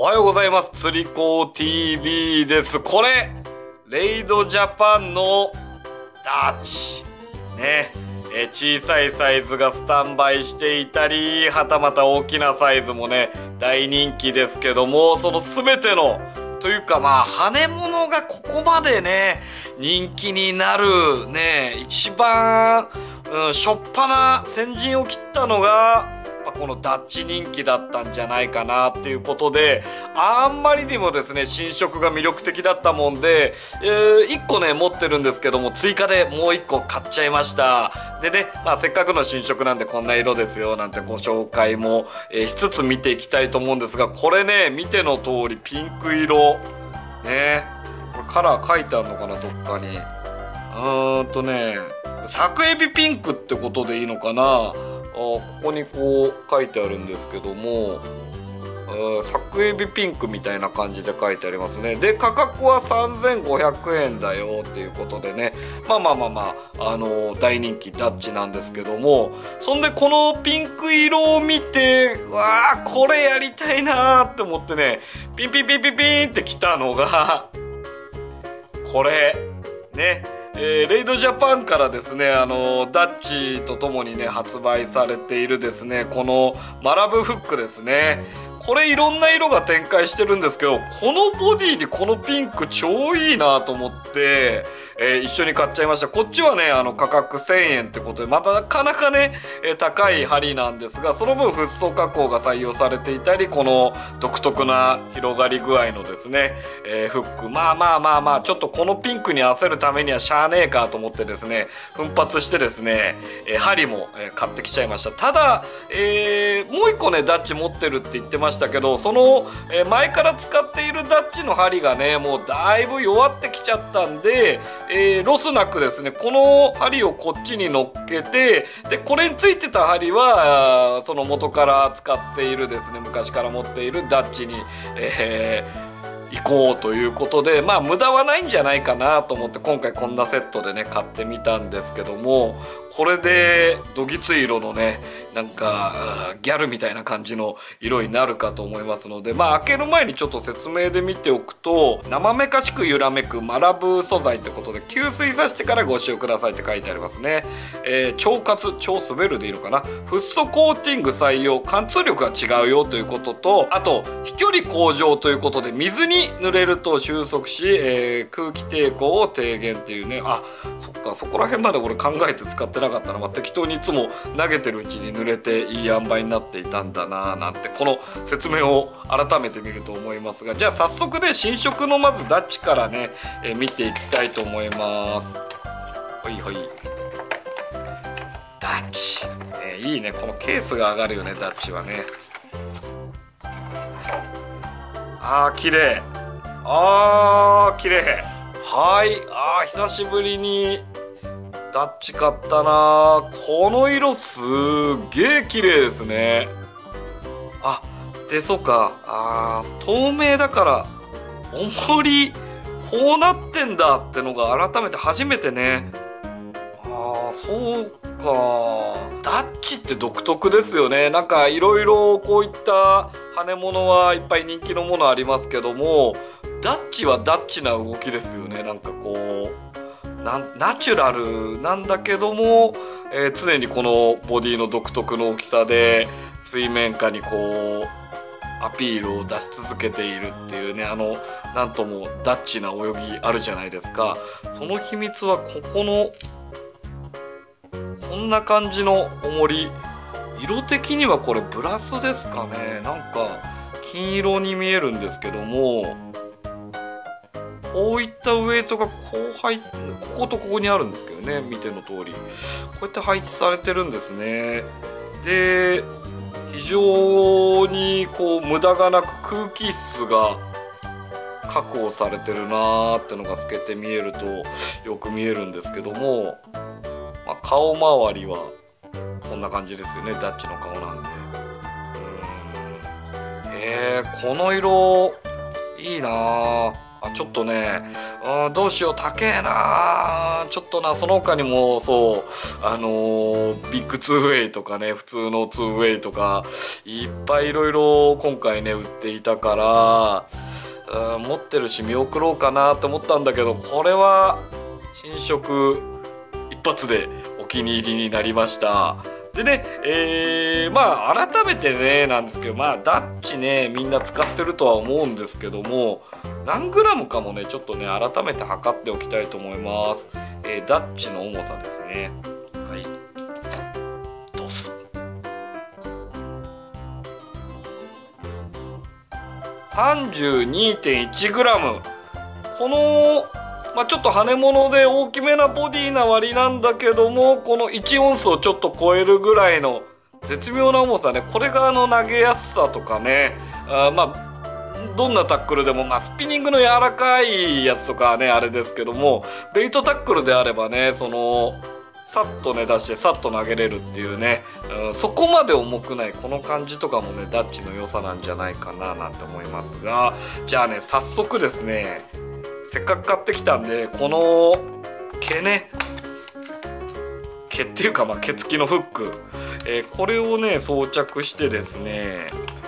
おはようございます。釣り子 TV です。これ、レイドジャパンのダーチ。ね。小さいサイズがスタンバイしていたり、はたまた大きなサイズもね、大人気ですけども、その全ての、というか羽物がここまでね、人気になるね、一番、しょっぱな先陣を切ったのが、このダッチ人気だったんじゃないかなっていうことで、あんまりにもですね、新色が魅力的だったもんで、1個ね、持ってるんですけども、追加でもう1個買っちゃいました。でね、せっかくの新色なんでこんな色ですよ、なんてご紹介も、しつつ見ていきたいと思うんですが、これね、見ての通りピンク色。ね。これカラー書いてあるのかな、どっかに。サクエビピンクってことでいいのかな。ここにこう書いてあるんですけども、サクエビピンクみたいな感じで書いてありますね。で、価格は3500円だよっていうことでね、大人気ダッチなんですけども、そんでこのピンク色を見て、これやりたいなーって思ってね、ピンピンピンピンピンってきたのが、これ、ね。レイドジャパンからですね、ダッチとともにね、発売されているですね、このマラブフックですね。これいろんな色が展開してるんですけど、このボディにこのピンク超いいなと思って、一緒に買っちゃいました。こっちはね、価格1000円ってことで、またなかなかね、高い針なんですが、その分フッ素加工が採用されていたり、この独特な広がり具合のですね、フック。ちょっとこのピンクに合わせるためにはしゃあねえかと思ってですね、奮発してですね、針も買ってきちゃいました。ただ、もう一個ね、ダッチ持ってるって言ってましたけど、その、前から使っているダッチの針がね、もうだいぶ弱ってきちゃったんで、ロスなくですね、この針をこっちに乗っけて、で、これについてた針は、その元から使っているですね、昔から持っているダッチに、行こうということで、無駄はないんじゃないかなと思って今回こんなセットでね買ってみたんですけども、これでどぎつい色のね、なんかギャルみたいな感じの色になるかと思いますので、開ける前にちょっと説明で見ておくと、生めかしく揺らめくマラブ素材ってことで吸水させてからご使用くださいって書いてありますね。超滑るでいいのかな、フッ素コーティング採用、貫通力が違うよということと、あと飛距離向上ということで水に濡れると収束し、空気抵抗を低減っていうね。そっか、そこら辺まで俺考えて使ってなかったな。適当にいつも投げてるうちに濡れていい塩梅になっていたんだなぁなんて、この説明を改めて見ると思いますが、じゃあ早速ね、新色のまずダッチからね、見ていきたいと思います。はいはい。ダッチ、いいね、このケースが上がるよね、ダッチはね。綺麗。綺麗。はい。久しぶりにダッチ買ったな。この色すっげえ綺麗ですね。で、そうか。透明だから、重り、こうなってんだってのが改めて初めてね。そうか。ダッチって独特ですよね。なんかいろいろこういった羽物はいっぱい人気のものありますけども、ダッチはダッチな動きですよね。なんかこう、ナチュラルなんだけども、常にこのボディの独特の大きさで水面下にこうアピールを出し続けているっていうね、なんともダッチな泳ぎあるじゃないですか。その秘密はここのこんな感じの重り。色的にはこれブラスですかね。なんか金色に見えるんですけども、こういったウエイトがこことここにあるんですけどね、見ての通りこうやって配置されてるんですね。で、非常にこう無駄がなく空気質が確保されてるなーってのが透けて見えるとよく見えるんですけども、顔周りはこんな感じですよね、ダッチの顔なんで。この色いいなー。ちょっとね、 どうしよう、高えな、ちょっとな。その他にもそう、ビッグツーウェイとかね、普通のツーウェイとかいっぱいいろいろ今回ね売っていたから、持ってるし見送ろうかなと思ったんだけど、これは新色一発でお気に入りになりました。でね、まあ改めてねなんですけど、まあダッチねみんな使ってるとは思うんですけども、何グラムかもねちょっとね改めて測っておきたいと思います。ダッチの重さですね。はい、ドス 32.1 グラム。このまあ、ちょっと羽物で大きめなボディな割なんだけども、この1オンスをちょっと超えるぐらいの絶妙な重さね。これが投げやすさとかね、まあどんなタックルでも、まあスピニングの柔らかいやつとかはねあれですけども、ベイトタックルであればね、そのさっとね出してさっと投げれるっていうね、そこまで重くないこの感じとかもねダッチの良さなんじゃないかななんて思いますが、じゃあね早速ですね、せっかく買ってきたんで、この毛ね、毛っていうかまあ毛付きのフック、これをね装着してですね、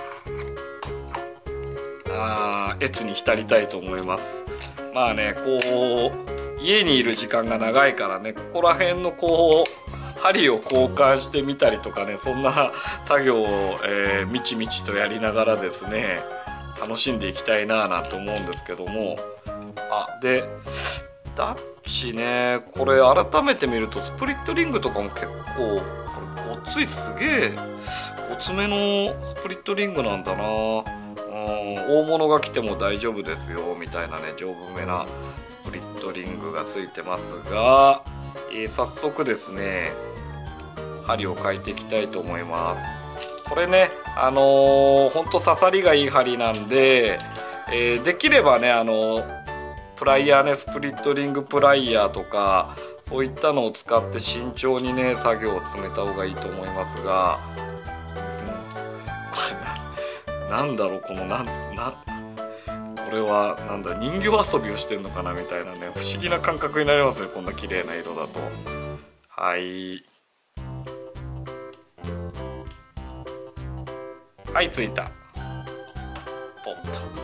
越に浸りたいと思います。まあねこう家にいる時間が長いからね、ここら辺のこう針を交換してみたりとかね、そんな作業を、みちみちとやりながらですね楽しんでいきたいななんて思うんですけども、でダッチね、これ改めて見るとスプリットリングとかも結構これごっつい、すげえごつめのスプリットリングなんだな。大物が来ても大丈夫ですよみたいなね丈夫めなスプリットリングがついてますが、早速ですね針を変えていきたいと思います。これねほんと刺さりがいい針なんで、できればねプライヤーね、スプリットリングプライヤーとかそういったのを使って慎重にね作業を進めた方がいいと思いますが、これなんだろう、このこれはなんだ、人形遊びをしてんのかなみたいなね不思議な感覚になりますね、こんな綺麗な色だと。はい、ついた。ポッと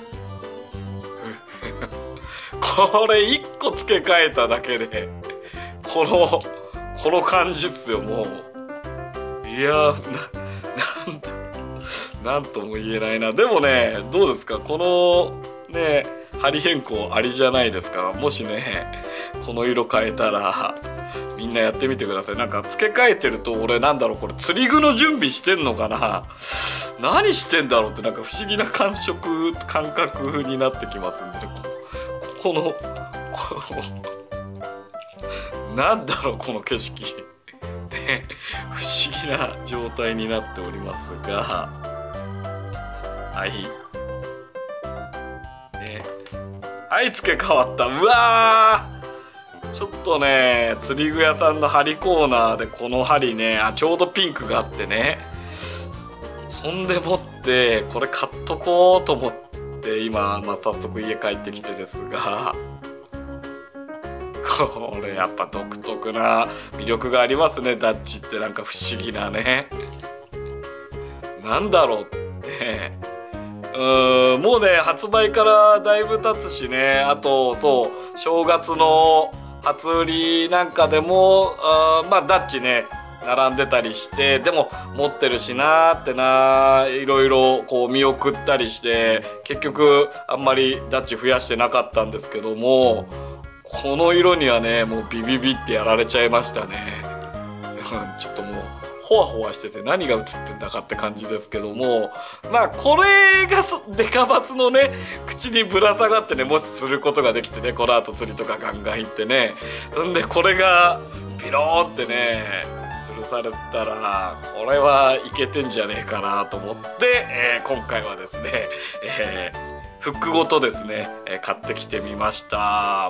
これ1個付け替えただけでこの感じっすよ。もういやなんとも言えないな。でもねどうですか、このね針変更ありじゃないですか。もしねこの色変えたらみんなやってみてください。なんか付け替えてると俺なんだろう、これ釣り具の準備してんのかな、何してんだろうってなんか不思議な感覚になってきますんで、このなんだろうこの景色ね、不思議な状態になっておりますが、はい付け替わった。うわー、ちょっとね釣り具屋さんの針コーナーでこの針ね、ちょうどピンクがあってね、そんでもってこれ買っとこうと思って今、早速家帰ってきてですが、これやっぱ独特な魅力がありますね。ダッチってなんか不思議なね、なんだろうってもうね発売からだいぶ経つしね、あとそう正月の初売りなんかでもダッチね並んでたりして、でも持ってるしなーっていろいろこう見送ったりして結局あんまりダッチ増やしてなかったんですけども、この色にはねもうビビビってやられちゃいましたね。ちょっともうホワホワしてて何が映ってんだかって感じですけども、これがデカバスのね口にぶら下がってね、もし釣ることができてね、この後釣りとかガンガン行ってね、んでこれがピローってね吊るされたらこれはいけてんじゃねえかなと思って、今回はですね、 フックごとですね、買ってきてみました。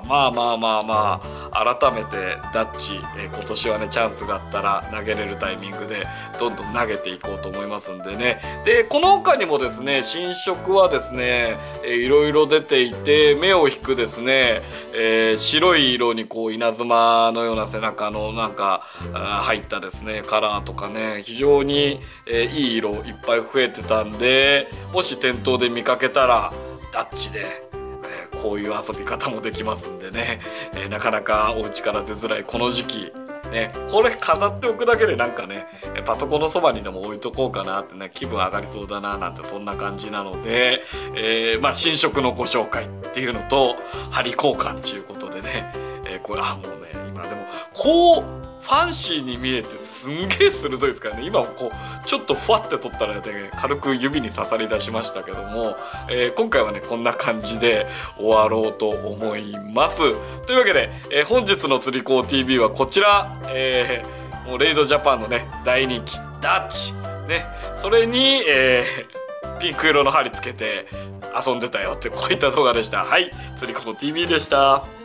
まあ改めてダッチ、今年はねチャンスがあったら投げれるタイミングでどんどん投げていこうと思いますんでね。でこの他にもですね新色はですね、いろいろ出ていて、目を引くですね、白い色にこう稲妻のような背中のなんか入ったですねカラーとかね、非常に、いい色いっぱい増えてたんで、もし店頭で見かけたらダッチで、こういう遊び方もできますんでね、なかなかお家から出づらいこの時期ね、これ飾っておくだけでなんかねパソコンのそばにでも置いとこうかなってね、気分上がりそうだななんて、そんな感じなので、新色のご紹介っていうのと針交換ということでね、これもうね今でもこうファンシーに見えてすんげえ鋭いですからね。今こうちょっとふわって取ったらね軽く指に刺さり出しましたけども、今回はねこんな感じで終わろうと思います。というわけで、本日の釣り子 TV はこちら、もうレイドジャパンのね大人気ダッチね、それに、ピンク色の針つけて遊んでたよって、こういった動画でした。はい、釣り子 TV でした。